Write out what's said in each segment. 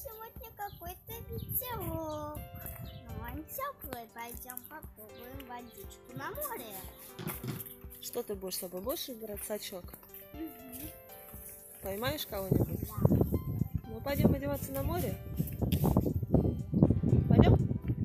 сегодня какой-то ветерок. Ну, он теплый, пойдем попробуем водичку на море. Что ты будешь с собой? Будешь брать сачок? Угу. Поймаешь кого-нибудь? Да. Ну, пойдем одеваться на море? Пойдем?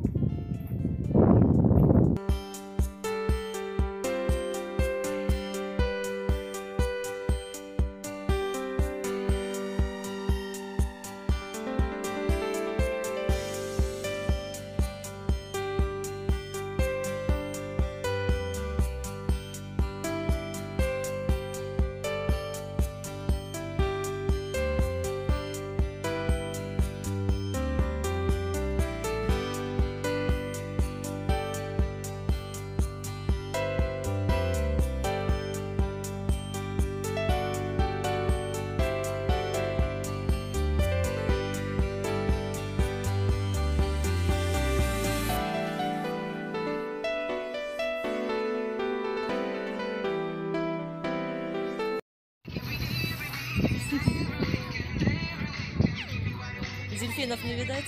Дельфинов не видать?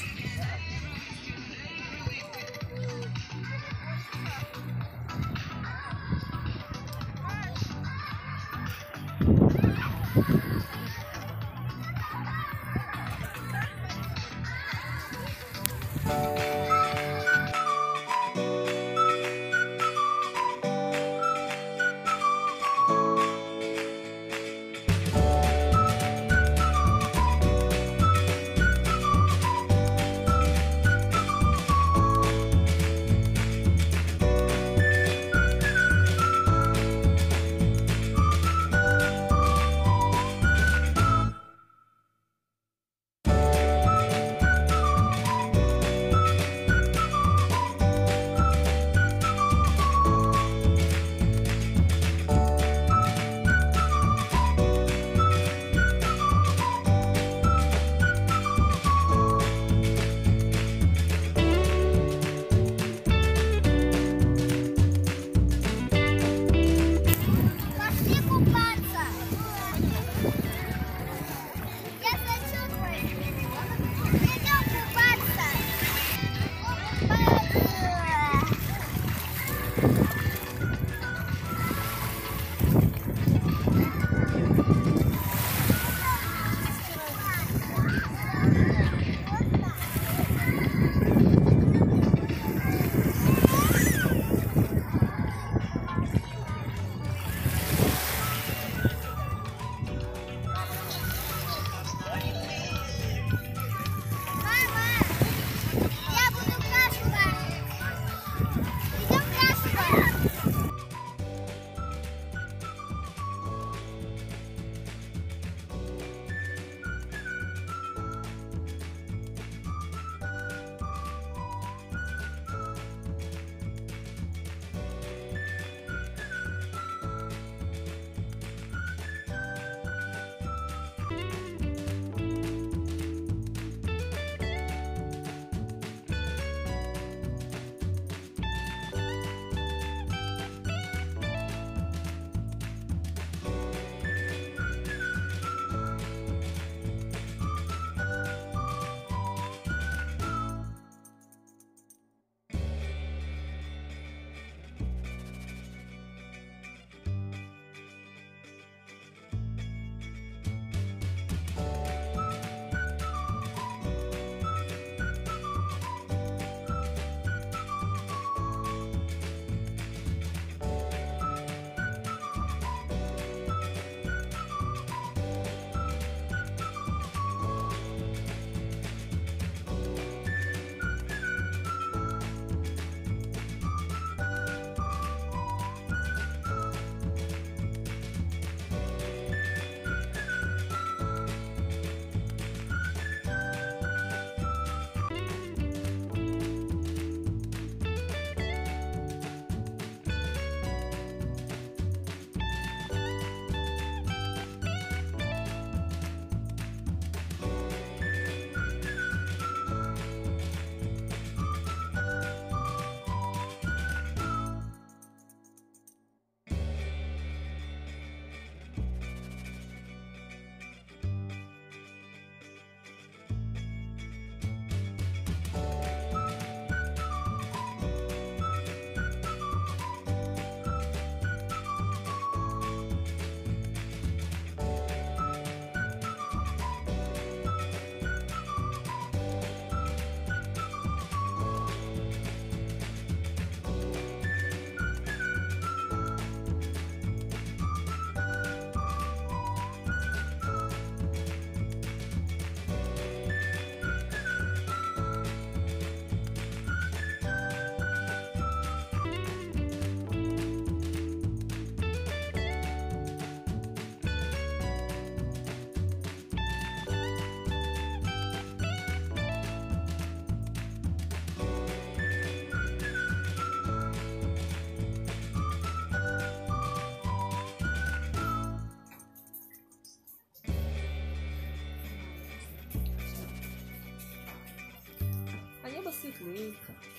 посветлее.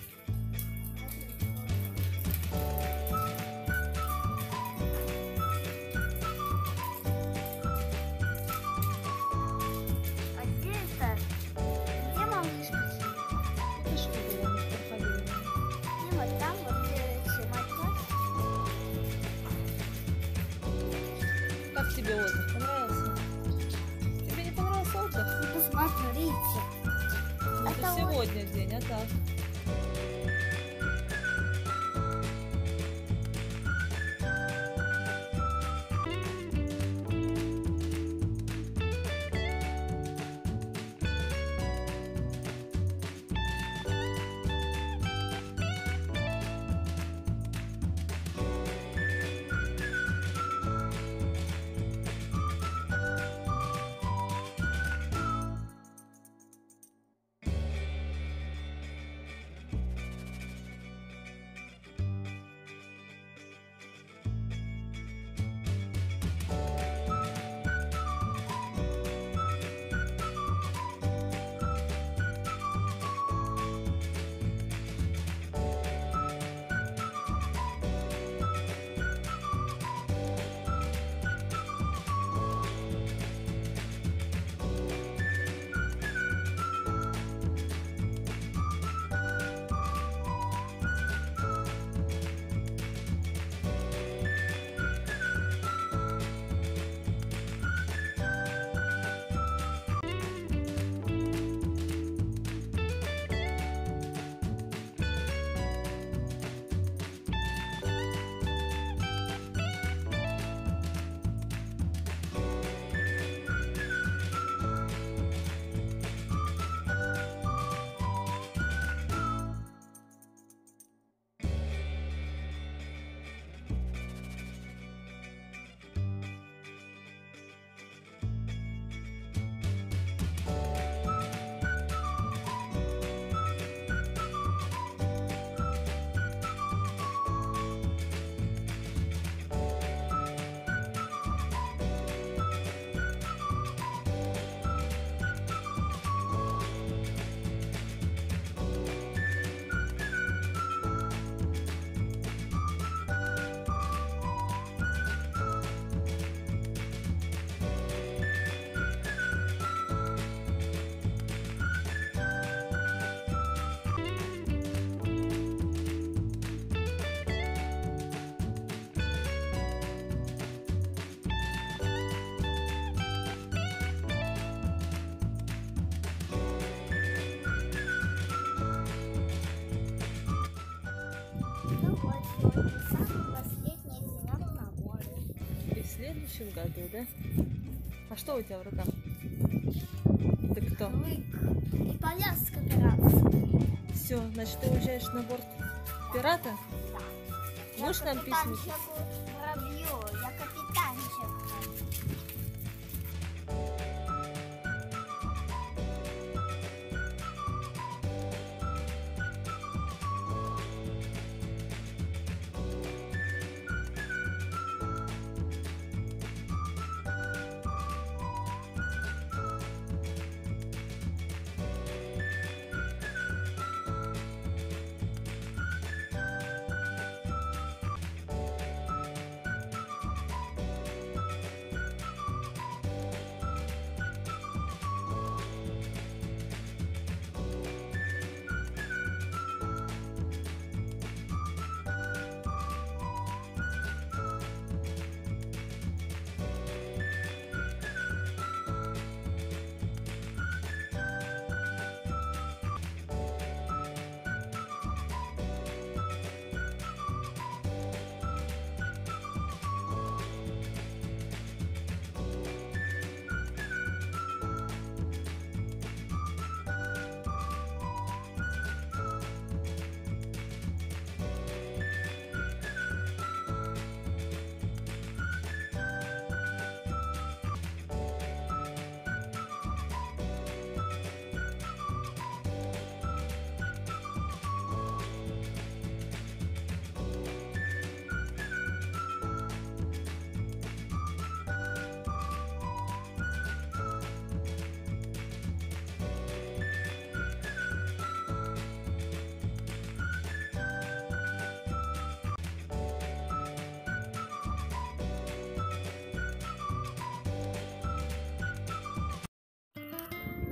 А где это? Где малышка? Это что было? Мы ж проходили. И вот там вот чемодан. Как тебе отдых? Понравился? Тебе не понравился отдых? Посмотрите. Это Это сегодня день, а так. Ну вот, сегодня самый последний денек на море. И в следующем году, да? А что у тебя в руках? Ты кто? Лык. И повязка пиратская. Все, значит, ты уезжаешь на борт пирата? Да. Можешь нам письмо? Воробью. Я капитанчик.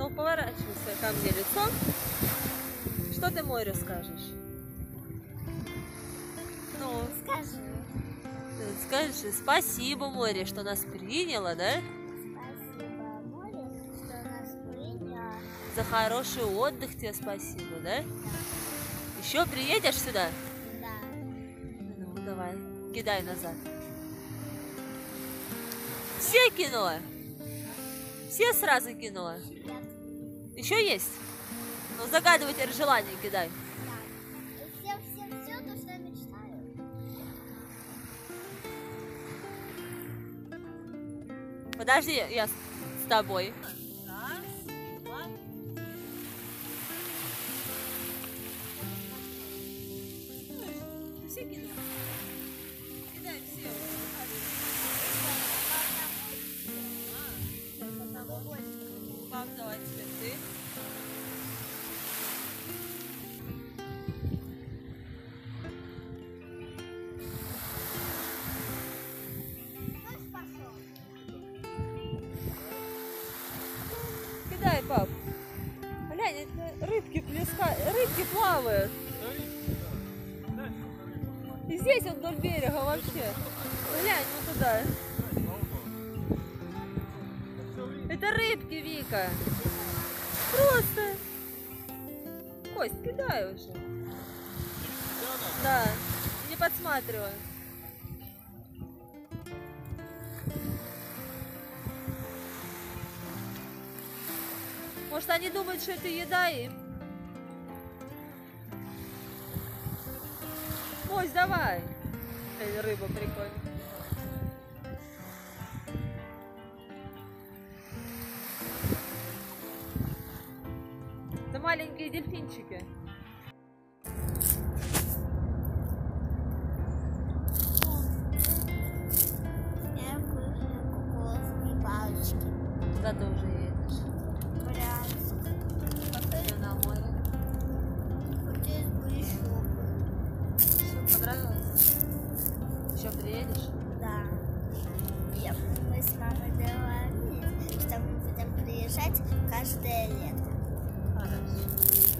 Ну, поворачивайся ко мне лицом. Что ты морю скажешь? Ну, Скажи. скажешь, спасибо, море, что нас приняло, да? Спасибо, море, что нас приняло. За хороший отдых тебе спасибо, да? Да. Еще приедешь сюда? Да. Ну, давай, кидай назад. Все кинула? Все сразу кинула? Нет. Еще есть? Ну, загадывай теперь желание, кидай. Да. Все, то, что я мечтаю. Подожди, я с тобой. Раз, два. Все кинула? Кидай все. Пап, давай теперь ты. Дождь пошел. Кидай, пап. Глянь, это рыбки плавают. И здесь он вдоль берега вообще. Глянь, вот туда. Это рыбки, Вика. Просто. Кость, кидай уже. Да, не подсматривай. Может, они думают, что это еда им? Кость, давай. Эта рыба прикольная. Это маленькие дельфинчики. Я кушаю кукурузные палочки. Куда ты уже едешь? Брянск. Все на море. Здесь были шубы. Все понравилось? Еще приедешь? Да. Мы с мамой договорились, что мы будем приезжать каждое лето. Хорошо.